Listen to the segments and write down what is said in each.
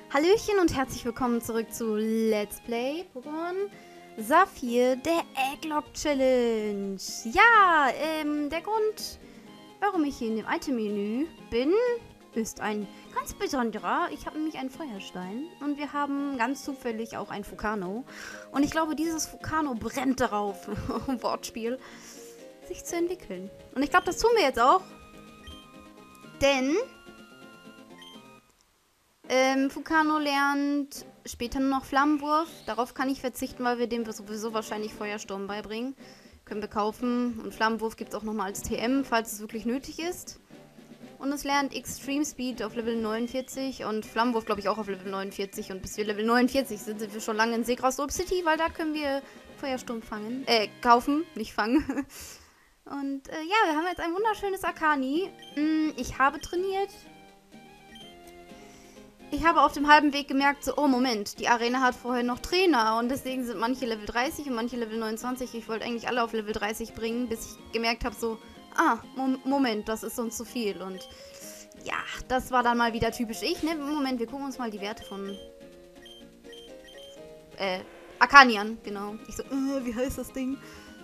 Hallöchen und herzlich willkommen zurück zu Let's Play Pokémon Saphir, der Egglocke Challenge. Ja, der Grund, warum ich hier in dem Item-Menü bin, ist ein ganz besonderer. Ich habe nämlich einen Feuerstein und wir haben ganz zufällig auch ein Fukano. Und ich glaube, dieses Fukano brennt darauf, Wortspiel, sich zu entwickeln. Und ich glaube, das tun wir jetzt auch, denn Fukano lernt später nur noch Flammenwurf. Darauf kann ich verzichten, weil wir dem sowieso wahrscheinlich Feuersturm beibringen. Können wir kaufen. Und Flammenwurf gibt es auch nochmal als TM, falls es wirklich nötig ist. Und es lernt Extreme Speed auf Level 49 und Flammenwurf, glaube ich, auch auf Level 49. Und bis wir Level 49 sind, sind wir schon lange in Segraslob City, weil da können wir Feuersturm fangen. Kaufen, nicht fangen. Und ja, wir haben jetzt ein wunderschönes Akani. Ich habe trainiert. Ich habe auf dem halben Weg gemerkt, so, oh Moment, die Arena hat vorher noch Trainer und deswegen sind manche Level 30 und manche Level 29. Ich wollte eigentlich alle auf Level 30 bringen, bis ich gemerkt habe, so, Moment, das ist sonst zu viel. Und ja, das war dann mal wieder typisch ich, ne? Moment, wir gucken uns mal die Werte von Akani an, genau. Ich so, wie heißt das Ding?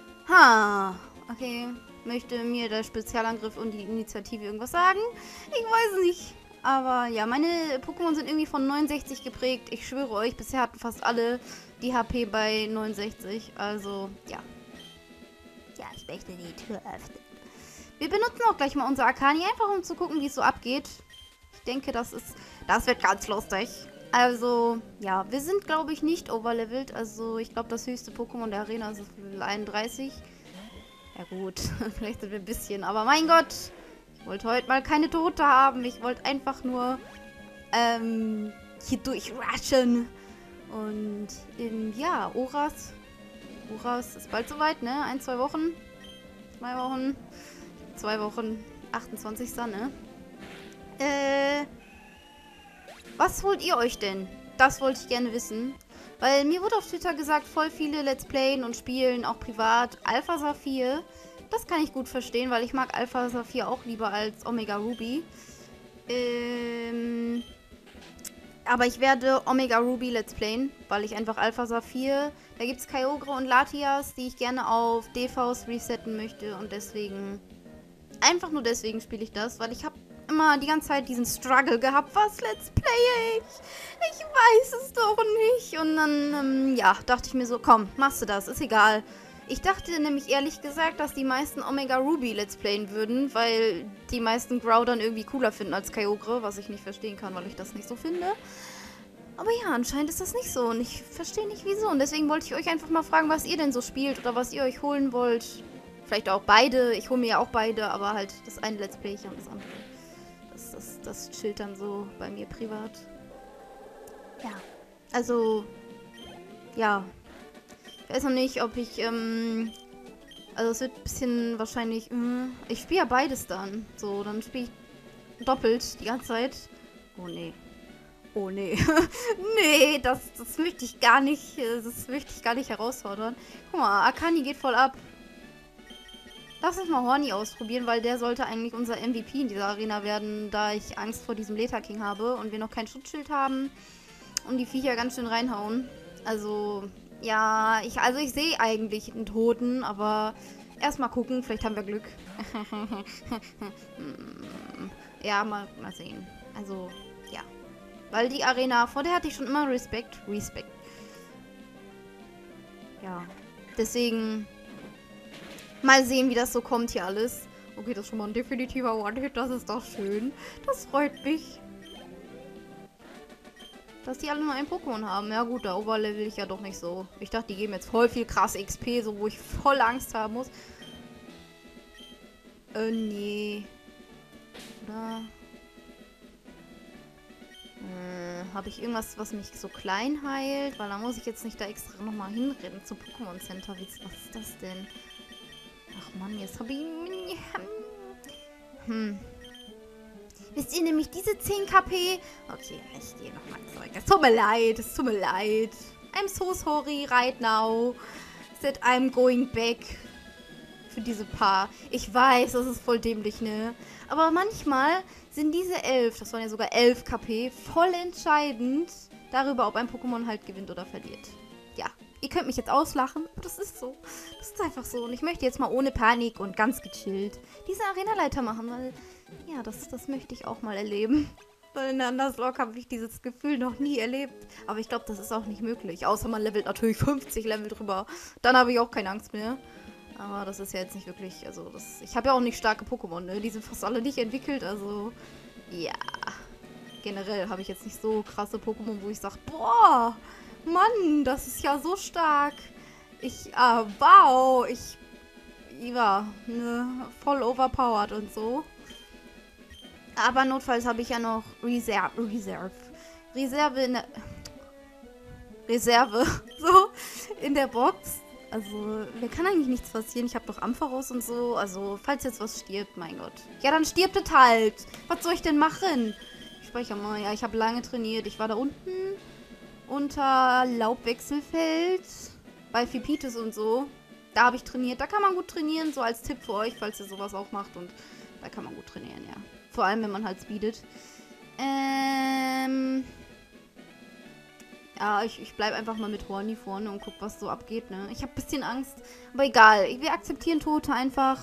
Okay. Möchte mir der Spezialangriff und die Initiative irgendwas sagen? Ich weiß es nicht. Aber ja, meine Pokémon sind irgendwie von 69 geprägt. Ich schwöre euch, bisher hatten fast alle die HP bei 69. Also, ja. Ja, ich möchte die Tür öffnen. Wir benutzen auch gleich mal unser Akani, einfach um zu gucken, wie es so abgeht. Ich denke, das wird ganz lustig. Also, ja, wir sind, glaube ich, nicht overlevelt. Also, ich glaube, das höchste Pokémon der Arena ist Level 31. Ja gut, vielleicht sind wir ein bisschen, aber mein Gott. Ich wollte heute mal keine Tote haben. Ich wollte einfach nur hier durchrushen. Und ja, Oras ist bald soweit, ne? 1, 2 Wochen. 2 Wochen. 2 Wochen. 28. ne? Was holt ihr euch denn? Das wollte ich gerne wissen. Weil mir wurde auf Twitter gesagt, voll viele Let's Playen und Spielen, auch privat, Alpha Saphir. Das kann ich gut verstehen, weil ich mag Alpha Saphir auch lieber als Omega Ruby. Aber ich werde Omega Ruby Let's Playen, weil ich einfach Alpha Saphir, da gibt es Kyogre und Latias, die ich gerne auf DVs resetten möchte und deswegen, einfach nur deswegen spiele ich das, weil ich habe immer die ganze Zeit diesen Struggle gehabt, was Let's Play ich? Ich weiß es doch nicht. Und dann, ja, dachte ich mir so, komm, machst du das, ist egal. Ich dachte nämlich ehrlich gesagt, dass die meisten Omega Ruby Let's Playen würden, weil die meisten Groudon irgendwie cooler finden als Kyogre, was ich nicht verstehen kann, weil ich das nicht so finde. Aber ja, anscheinend ist das nicht so und ich verstehe nicht wieso. Und deswegen wollte ich euch einfach mal fragen, was ihr denn so spielt oder was ihr euch holen wollt. Vielleicht auch beide. Ich hole mir ja auch beide, aber halt das eine Let's Play und das andere. Das chillt dann so bei mir privat. Ja, also, ja. Ich weiß noch nicht, ob ich, also es wird ein bisschen wahrscheinlich, ich spiele ja beides dann. So, dann spiele ich doppelt die ganze Zeit. Oh nee. Oh nee. Nee, das möchte ich gar nicht, das möchte ich gar nicht herausfordern. Guck mal, Akani geht voll ab. Lass uns mal Horny ausprobieren, weil der sollte eigentlich unser MVP in dieser Arena werden, da ich Angst vor diesem Leta King habe und wir noch kein Schutzschild haben und die Viecher ganz schön reinhauen. Also, ja, ich sehe eigentlich einen Toten, aber erstmal gucken, vielleicht haben wir Glück. Ja, mal sehen. Also, ja. Weil die Arena, vor der hatte ich schon immer Respekt. Ja, deswegen mal sehen, wie das so kommt hier alles. Okay, das ist schon mal ein definitiver One-Hit, das ist doch schön. Das freut mich. Dass die alle nur ein Pokémon haben. Ja gut, da overlevel ich ja doch nicht so. Ich dachte, die geben jetzt voll viel krass XP, so wo ich voll Angst haben muss. Nee. Oder? Habe ich irgendwas, was mich so klein heilt? Weil da muss ich jetzt nicht da extra nochmal hinrennen zum Pokémon Center. Was ist das denn? Ach man, jetzt habe ich... Wisst ihr nämlich diese 10 KP? Okay, ich gehe nochmal zurück. Es tut mir leid. I'm so sorry right now that I'm going back für diese paar. Ich weiß, das ist voll dämlich, ne? Aber manchmal sind diese 11, das waren ja sogar 11 KP, voll entscheidend darüber, ob ein Pokémon halt gewinnt oder verliert. Ja, ihr könnt mich jetzt auslachen, aber das ist so. Das ist einfach so. Und ich möchte jetzt mal ohne Panik und ganz gechillt diese Arenaleiter machen, weil, ja, das möchte ich auch mal erleben. Weil in der Nuzlocke habe ich dieses Gefühl noch nie erlebt. Aber ich glaube, das ist auch nicht möglich. Außer man levelt natürlich 50 Level drüber. Dann habe ich auch keine Angst mehr. Aber das ist ja jetzt nicht wirklich, also ich habe ja auch nicht starke Pokémon, ne? Die sind fast alle nicht entwickelt, also ja. Generell habe ich jetzt nicht so krasse Pokémon, wo ich sage, boah, Mann, das ist ja so stark. Wow, ja, ne, voll overpowered und so. Aber notfalls habe ich ja noch Reserve so, in der Box. Also, mir kann eigentlich nichts passieren. Ich habe doch Ampharos und so. Also, falls jetzt was stirbt, mein Gott. Ja, dann stirbt es halt. Was soll ich denn machen? Ich speichere mal. Ja, ich habe lange trainiert. Ich war da unten unter Laubwechselfeld bei Fipites und so. Da habe ich trainiert. Da kann man gut trainieren. So als Tipp für euch, falls ihr sowas auch macht. Und da kann man gut trainieren, ja. Vor allem, wenn man halt speedet. Ja, ich bleib einfach mal mit Horny vorne und guck, was so abgeht, ne? Ich habe ein bisschen Angst. Aber egal. Wir akzeptieren Tote einfach.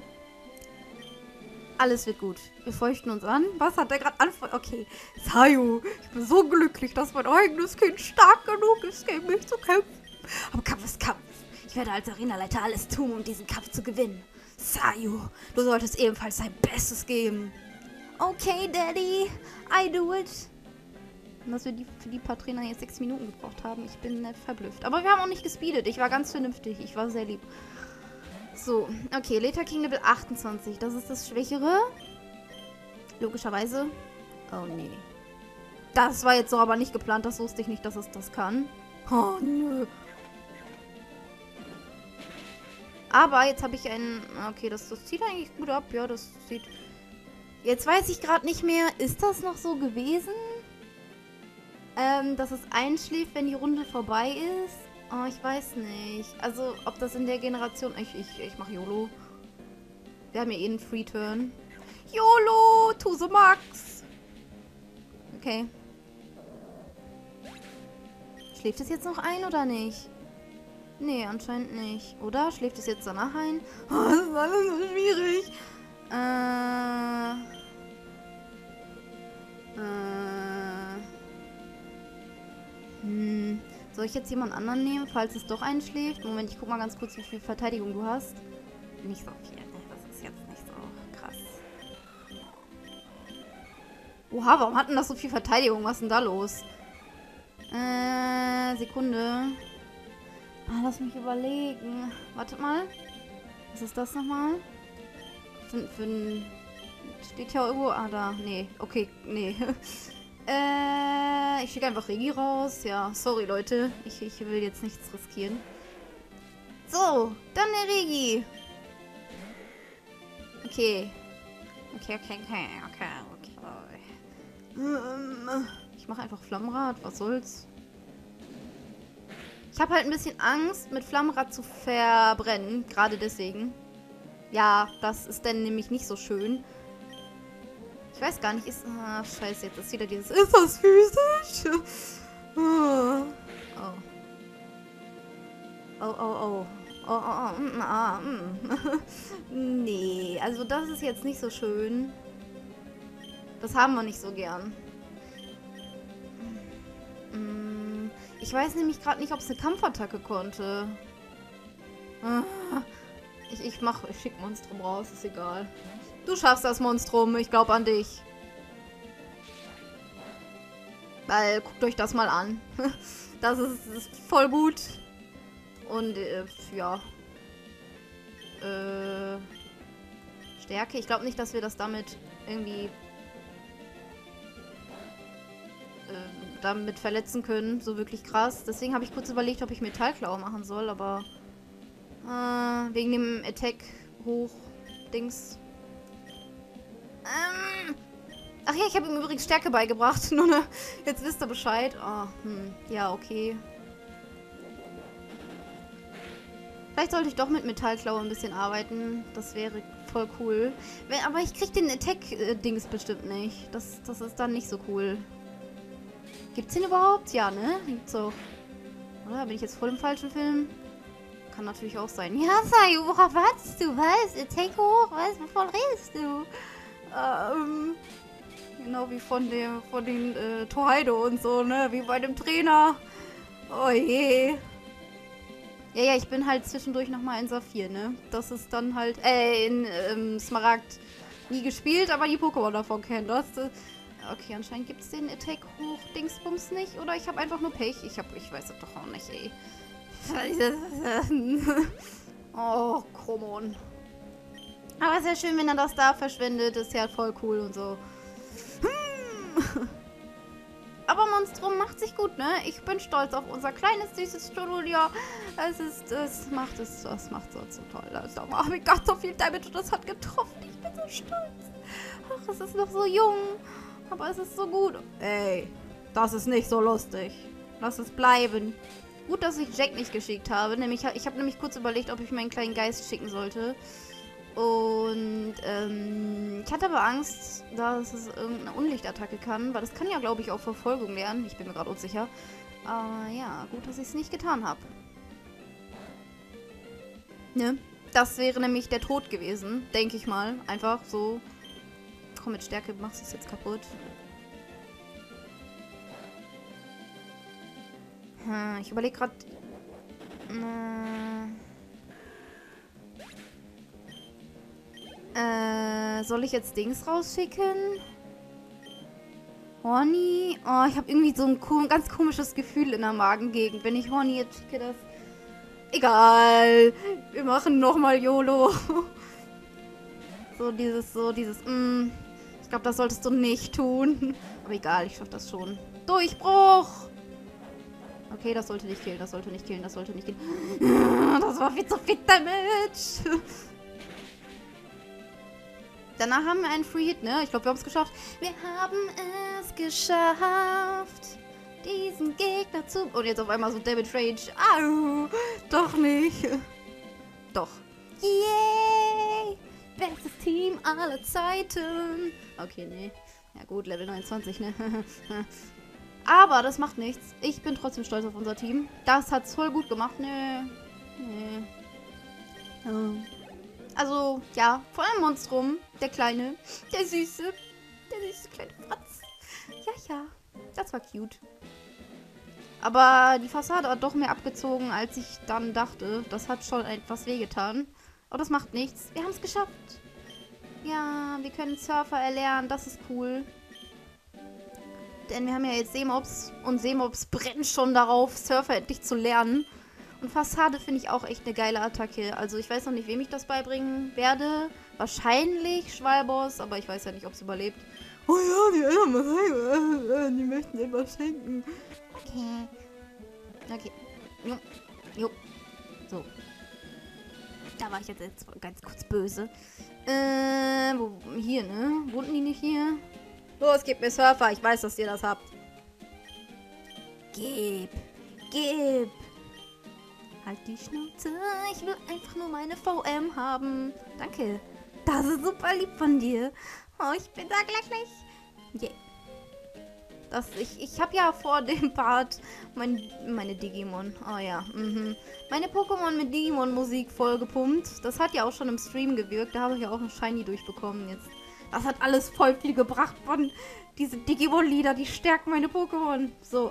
Alles wird gut. Wir feuchten uns an. Was hat der gerade anfangen? Okay. Sayu, ich bin so glücklich, dass mein eigenes Kind stark genug ist, gegen mich zu kämpfen. Aber Kampf ist Kampf. Ich werde als Arenaleiter alles tun, um diesen Kampf zu gewinnen. Sayu, du solltest ebenfalls dein Bestes geben. Okay, Daddy. I do it. Und dass wir für die paar Trainer jetzt 6 Minuten gebraucht haben. Ich bin nicht verblüfft. Aber wir haben auch nicht gespeedet. Ich war ganz vernünftig. Ich war sehr lieb. So, okay. Leta King Level 28. Das ist das Schwächere. Logischerweise. Oh, nee. Das war jetzt so aber nicht geplant. Das wusste ich nicht, dass es das kann. Oh, nö. Aber jetzt habe ich einen... Okay, das zieht eigentlich gut ab. Ja, das sieht... Jetzt weiß ich gerade nicht mehr. Ist das noch so gewesen? Dass es einschläft, wenn die Runde vorbei ist. Oh, ich weiß nicht. Also, ob das in der Generation... Ich mache YOLO. Wir haben ja eh einen Free-Turn. YOLO! To the max! Okay. Schläft es jetzt noch ein oder nicht? Nee, anscheinend nicht. Oder? Schläft es jetzt danach ein? Oh, das ist alles so schwierig. Soll ich jetzt jemand anderen nehmen, falls es doch einschläft? Moment, ich guck mal ganz kurz, wie viel Verteidigung du hast. Nicht so viel. Das ist jetzt nicht so krass. Oha, warum hat denn das so viel Verteidigung? Was ist denn da los? Sekunde. Lass mich überlegen. Wartet mal. Was ist das nochmal? Steht ja irgendwo... da. Nee. Okay, nee. Ich schicke einfach Regi raus. Ja, sorry, Leute. Ich will jetzt nichts riskieren. So, dann der Regi. Okay. Okay. Ich mache einfach Flammenrad. Was soll's? Ich habe halt ein bisschen Angst, mit Flammenrad zu verbrennen. Gerade deswegen. Ja, das ist dann nämlich nicht so schön. Ich weiß gar nicht, ist... scheiße, jetzt ist wieder dieses... Ist das physisch? Oh. Nee, also das ist jetzt nicht so schön. Das haben wir nicht so gern. Ich weiß nämlich gerade nicht, ob es eine Kampfattacke konnte. Ich schick Monstrum raus, ist egal. Du schaffst das, Monstrum. Ich glaube an dich. Weil, guckt euch das mal an. Das ist voll gut. Und, ja. Stärke. Ich glaube nicht, dass wir das damit irgendwie damit verletzen können. So wirklich krass. Deswegen habe ich kurz überlegt, ob ich Metallklaue machen soll, aber wegen dem Attack hoch Dings. Ach ja, ich habe ihm übrigens Stärke beigebracht. Nur ne, jetzt wisst ihr Bescheid. Oh, ja, okay. Vielleicht sollte ich doch mit Metallklaue ein bisschen arbeiten. Das wäre voll cool. Aber ich krieg den Attack-Dings bestimmt nicht. Das ist dann nicht so cool. Gibt's den überhaupt? Ja, ne? Gibt's auch. Oder bin ich jetzt voll im falschen Film? Kann natürlich auch sein. Ja, Sayu, worauf wartest du? Was? Attack hoch? Was? Wovon redest du? Genau wie von den Torheido und so, ne? Wie bei dem Trainer. Oh je. Ja, ich bin halt zwischendurch nochmal in Saphir, ne? Das ist dann halt, in Smaragd nie gespielt, aber die Pokémon davon kennen das. Okay, anscheinend gibt es den Attack hoch Dingsbums nicht. Oder ich habe einfach nur Pech. Ich weiß es doch auch nicht, ey. Oh, Chromon. Aber ist ja schön, wenn er das da verschwendet. Ist ja voll cool und so. Aber Monstrum macht sich gut, ne? Ich bin stolz auf unser kleines, süßes Studio. Es macht so toll. Da habe ich ganz so viel Damage und das hat getroffen. Ich bin so stolz. Ach, es ist noch so jung. Aber es ist so gut. Ey, das ist nicht so lustig. Lass es bleiben. Gut, dass ich Jack nicht geschickt habe. Ich habe nämlich kurz überlegt, ob ich meinen kleinen Geist schicken sollte. Und ich hatte aber Angst, dass es irgendeine Unlichtattacke kann. Weil das kann ja, glaube ich, auch Verfolgung lernen. Ich bin mir gerade unsicher. Aber ja, gut, dass ich es nicht getan habe. Ne? Das wäre nämlich der Tod gewesen, denke ich mal. Einfach so. Komm, mit Stärke machst du es jetzt kaputt. Ich überlege gerade. Soll ich jetzt Dings rausschicken? Horny? Oh, ich habe irgendwie so ein ganz komisches Gefühl in der Magengegend. Wenn ich Horny jetzt schicke, das... Egal. Wir machen nochmal YOLO. So dieses, ich glaube, das solltest du nicht tun. Aber egal, ich schaff das schon. Durchbruch! Okay, das sollte nicht killen, das sollte nicht killen, das sollte nicht killen. Das war viel zu viel Damage. Danach haben wir einen Free Hit, ne? Ich glaube, wir haben es geschafft. Wir haben es geschafft, diesen Gegner zu... Und jetzt auf einmal so Damage Rage. Au! Doch nicht. Doch. Yay! Bestes Team aller Zeiten. Okay, nee. Ja gut, Level 29, ne? Aber das macht nichts. Ich bin trotzdem stolz auf unser Team. Das hat's voll gut gemacht. Nee. Also, ja, vor allem Monstrum. Der kleine. Der süße kleine Fratz. Ja. Das war cute. Aber die Fassade hat doch mehr abgezogen, als ich dann dachte. Das hat schon etwas wehgetan. Aber das macht nichts. Wir haben es geschafft. Ja, wir können Surfer erlernen. Das ist cool. Denn wir haben ja jetzt Seemobs. Und Seemobs brennen schon darauf, Surfer endlich zu lernen. Und Fassade finde ich auch echt eine geile Attacke. Also ich weiß noch nicht, wem ich das beibringen werde. Wahrscheinlich Schwalbos, aber ich weiß ja nicht, ob es überlebt. Oh ja, die Eltern, die möchten etwas schenken. Okay. Jo. So. Da war ich jetzt ganz kurz böse. Hier, ne? Wohnten die nicht hier? Los, gib mir Surfer. Ich weiß, dass ihr das habt. Gib. Halt die Schnauze. Ich will einfach nur meine VM haben. Danke. Das ist super lieb von dir. Oh, ich bin da gleich. Yeah. Ich habe ja vor dem Part meine Digimon. Oh ja. Meine Pokémon mit Digimon-Musik vollgepumpt. Das hat ja auch schon im Stream gewirkt. Da habe ich ja auch ein Shiny durchbekommen jetzt. Das hat alles voll viel gebracht von diese Digimon-Lieder. Die stärken meine Pokémon. So,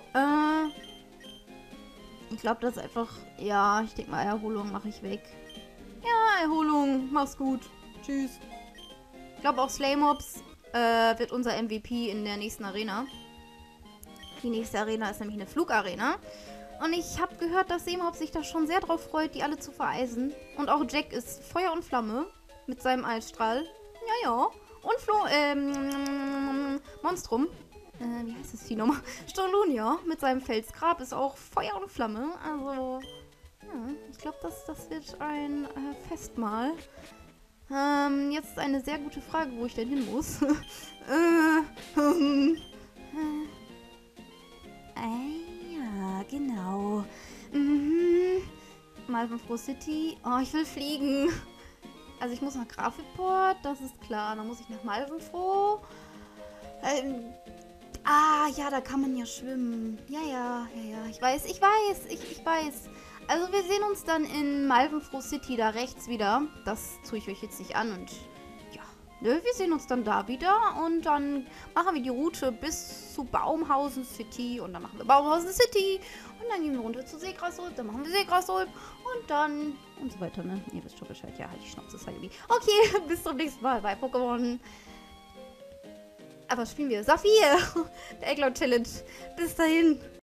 ich glaube, das ist einfach... Ja, ich denke mal, Erholung mache ich weg. Ja, Erholung. Mach's gut. Tschüss. Ich glaube, auch Slaymobs wird unser MVP in der nächsten Arena. Die nächste Arena ist nämlich eine Flugarena. Und ich habe gehört, dass Seemobs sich da schon sehr drauf freut, die alle zu vereisen. Und auch Jack ist Feuer und Flamme mit seinem Eisstrahl. Ja. Und Monstrum. Wie heißt das Vieh nochmal? Stolunia mit seinem Felsgrab ist auch Feuer und Flamme. Also, ja, ich glaube, das wird ein Festmahl. Jetzt eine sehr gute Frage, wo ich denn hin muss. Ja, genau. Mal Malvenfroh City. Oh, ich will fliegen. Also ich muss nach Grafitport, das ist klar. Dann muss ich nach Malvenfroh. Ja, da kann man ja schwimmen. Ja. Ich weiß. Also wir sehen uns dann in Malvenfroh City da rechts wieder. Das tue ich euch jetzt nicht an und ja. Nö, wir sehen uns dann da wieder und dann machen wir die Route bis zu Baumhausen City und dann machen wir Baumhausen City und dann gehen wir runter zu Seegrasholm, dann machen wir Seegrasholm und dann und so weiter, ne? Ihr wisst schon Bescheid. Ja, halt die Schnauze, Sayumi. Okay, bis zum nächsten Mal bei Pokémon. Aber spielen wir Saphir, der Egglont Challenge. Bis dahin.